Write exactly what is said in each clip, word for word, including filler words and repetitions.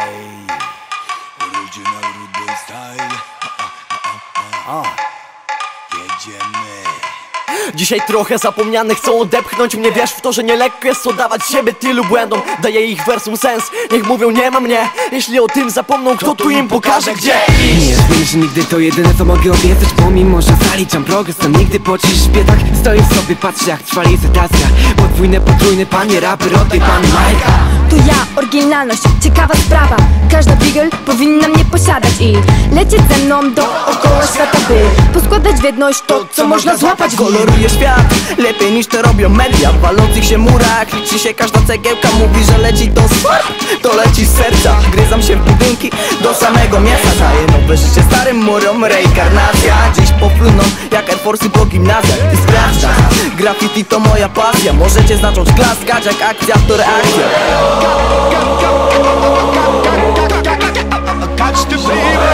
Ej, original Rude Boy style. A, a, a, a. Jedziemy. Dzisiaj trochę zapomnianych chcą odepchnąć mnie. Wiesz w to, że nie lekko jest oddawać siebie tylu błędom. Daję ich wersom sens, niech mówią nie ma mnie. Jeśli o tym zapomną, kto tu im pokaże gdzie iść? Nie zmienisz nigdy, to jedyne co mogę obiecać. Pomimo, że zaliczam progres, to nigdy po czyś śpię tak. Stoję w sobie, patrzę jak trwa licytacja. Podwójne, potrójne, panie raper, oddaj pan Majka. To ja, oryginalność, ciekawa sprawa. Każda bigel powinna mnie posiadać i lecieć ze mną dookoła świata, by poskładać w jedność to, co można złapać w nim. Koloruje świat lepiej niż to robią media. W walących się murach liczy się każda cegiełka. Mówi, że leci to z to leci z serca. Gryzam się w budynki do samego miasta. Daję nowe życie starym murom, reinkarnacja. Dziś popłyną jak Air Force'y po gimnazjach. Ty sprawdź, graffiti to moja pasja. Możecie zacząć klaskać jak akcja to reakcja. Catch the flavor.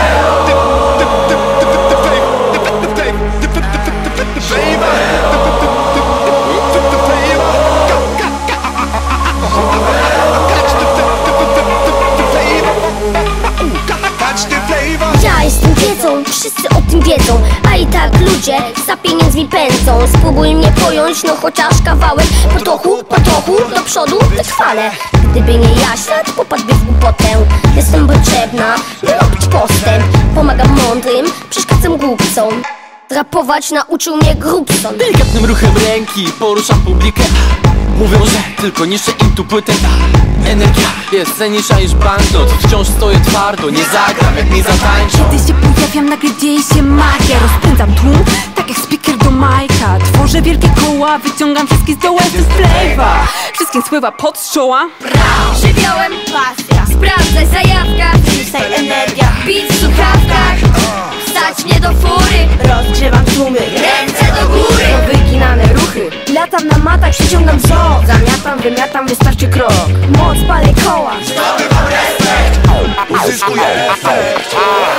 Ja jestem wiedzą, wszyscy o tym wiedzą, a i tak ludzie za pieniędzmi pędzą. Spróbuj mnie pojąć, no chociaż kawałek. Po trochu, po trochu, do przodu wytrwale. Gdyby nie ja, ślad popadłby w głupotę. Jestem potrzebna, by robić postęp. Pomagam mądrym, przeszkadzam głupcom. Rapować nauczył mnie Grubson. Delikatnym ruchem ręki poruszam publikę. Mówią, że tylko niszczę im tu płytę. Energia jest cenniejsza niż banknot. Wciąż stoję twardo, nie zagram jak nie zatańczą. Kiedy się pojawiam, nagle dzieje się magia. Rozpędzam tłum, tak jak speaker do Majka. Tworzę wielkie koła, wyciągam wszystkich z dołu. Jestem flavor, wszystkim spływa pod z czoła. Żywiołem pasja, sprawdzaj zajawka. Dzisiaj energia, beat w słuchawkach. Wstać mnie do fury, Rozgrzewam tłumy, ręce do góry. to wyginane ruchy. Latam na matach, przyciągam wzrok. Zamiatam, wymiatam, wystarczy krok. Moc, palę koła. Zdobywam respekt. Uzyskuję efekt.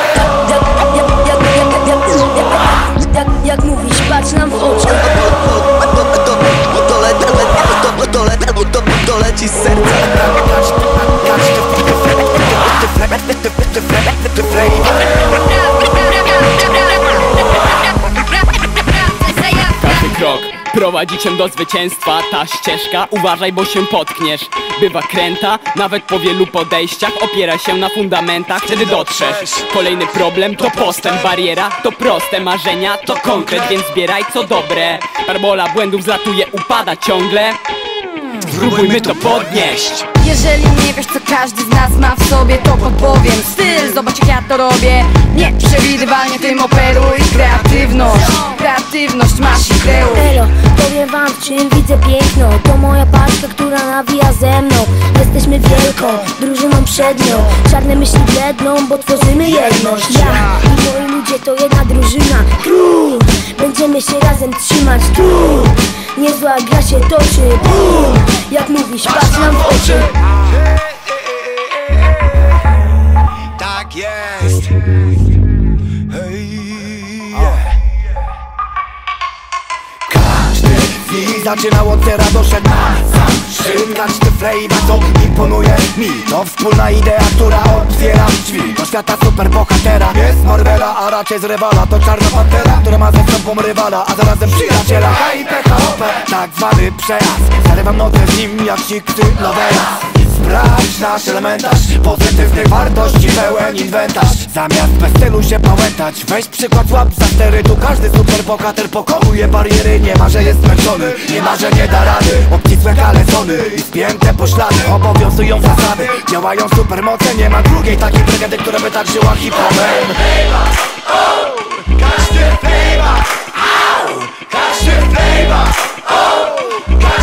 Jak mówisz, patrz nam w oczy. To leci z serca. Każdy krok prowadzi cię do zwycięstwa. Ta ścieżka, uważaj, bo się potkniesz. Bywa kręta, nawet po wielu podejściach. Opiera się na fundamentach, wtedy dotrzesz. Kolejny problem to postęp, bariera to proste, marzenia to konkret. Więc zbieraj co dobre. Parabola błędów zlatuje, upada ciągle. Spróbujmy to podnieść. Jeżeli nie wiesz, co każdy z nas ma w sobie, to podpowiem styl, zobacz jak ja to robię. Nieprzewidywalnie tym operuj. Kreatywność, kreatywność masz i kreuj. Elo, powiem wam, w czym widzę piękno. To moja paczka, która nawija ze mną. Jesteśmy wielką drużyną przednią. Czarne myśli bledną, bo tworzymy jedność. Ja i moi ludzie to jedna drużyna. Król, będziemy się razem trzymać. Tu, niezła gra się toczy. Bum, jak mówisz, patrz nam w oczy. Tak jest. Hej, yeah. Każdy z zaczynał od zera, doszedł na sam szczyt. Każdy flavor, co imponuje mi, to wspólna idea, która otwiera drzwi do świata superbohatera. Jest Marvela, a raczej z rywala. To czarna pantera, która ma ze sobą rywala, a zarazem przyjaciela. K I P K O P, tak zwany przejazd. Zarywam notę z nim jak sikty Lovelas. Sprawdź nasz elementarz pozytywnych wartości, pełen inwentarz. Zamiast bez stylu się pałętać, weź przykład, łap za stery. Tu każdy superbohater pokonuje bariery. Nie ma, że jest zmęczony, nie ma, że nie da rady. Obcisłe kalesony i spięte poślady. Obowiązują zasady, działają supermoce. Nie ma drugiej takiej legendy, która by tak żyła hip-hopem. Każdy flavor, każdy flavor,